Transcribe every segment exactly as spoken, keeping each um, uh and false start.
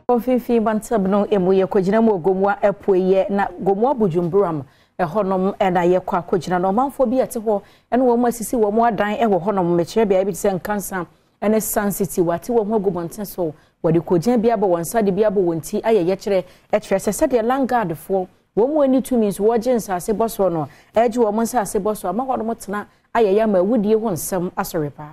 Ofifi bantabno emuye kogina mu Gomoa epoye na Gomoa Buduburam ehonom ena ye kwa kogina no manfo bi ate ho ene wo mu asisi wo mu adan ewo honom mekire bia bi se nkansa ene Sun City wate wo ho gobonten so wode kogina bia bo wonsa de bia bo wonti ayeye kire e kire se se de Landguard fo wo mu ani two means wo gin sase boso no eji wo mu sase boso ama honom tena ayeye ma wudie ho nsem asorepa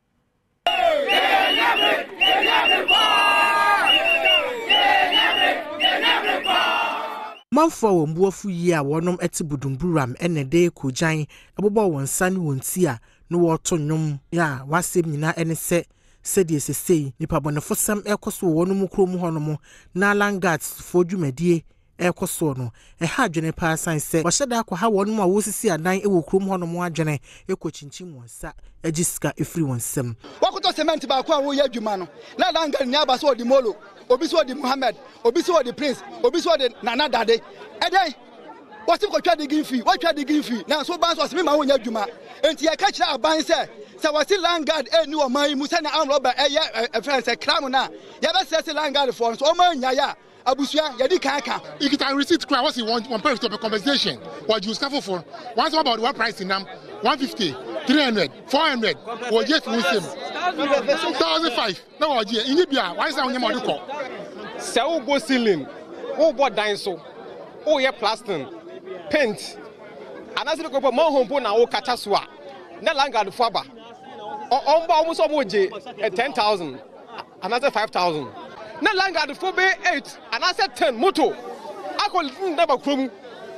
Manfo wo mbuafu yi a wonom eti Buduburam ene de kojan ebobo wonsa ne wonti a no woto nwom ya wasem nyina ene se sedie sesei nipa bonefo sam ekoso wonom krom honom na Landguards fo dwumadie ekoso no e ha adwene pa san se wo hyeda akwa ha wonom a wosisi adan ewo krom honom adwene ekochinchim wonsa agiska efri wonsam wakoto cement ba kwa wo yadwuma no na Landguard ni aba so odimolo obi so di Muhammad obi so di Prince obi so di Nana Dade eden wati ko twa digin fi wa twa digin fi na so ban so asemi ma wonya dwuma enti ya ka kira aban se se wati Landguard eni o man mu se na amroba eye friend se kram na ya be se se Landguard for so o man nya ya abusua ya di kan kan you can receipt cry what you want one price of a compensation what you suffer for once about one price in them one fifty three hundred four hundred or just one same one thousand five no o je in bia why say onyem odiko se wo go ceiling wo bo dan so wo ye plastering paint anase ko po mo hompo na wo kacha so a na Landguard fo aba on ba omo so mo je ten thousand anase five thousand na Landguard fo be eight anase ten moto akol ndaba krom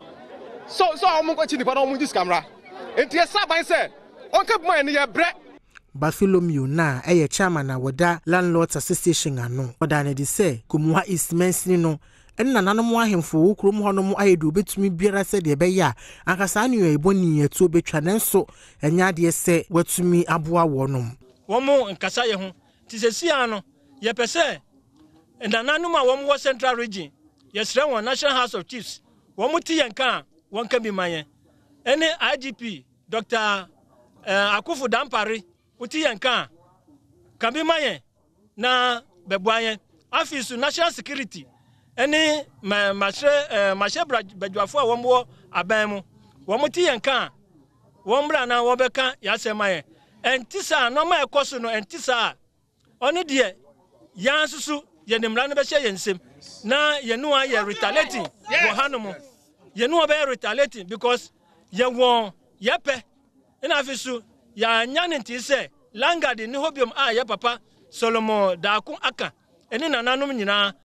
so so omo ko chi ni pa na omo dis camera enti e saban se on ke mo ene ye bre Bartholomew na eye chairman na wada Landlords Association ano oda ne de se Gomoa East Mensini no enna nanom ahemfo wo krom honom ayedu obetumi biara se de be ya ankasa anu eboni etu obetwa nenso enya de se watumi aboa wonom womo nkasa ye ho tisesia no ye pese enananom a womo Central Region ye sre won National House of Chiefs womo ti yenka wonka bi maye ene I G P Doctor uh, Akufu Dampare uti yanka kabi maye na bebwaye office national security eni ma mashe uh, mashe badwafo a womwo aban mu womuti yanka wombra na wobeka yasemaye entisa no ma ekoso no entisa oni de yansusu yenimra no be hye yensem na yenu a ye retaliating wo hanomo yenu be retaliating because ye won yepe ina afisu ya nyane ntise Landguard ni hobium a ya papa Solomon Daku aka eni nananom nyina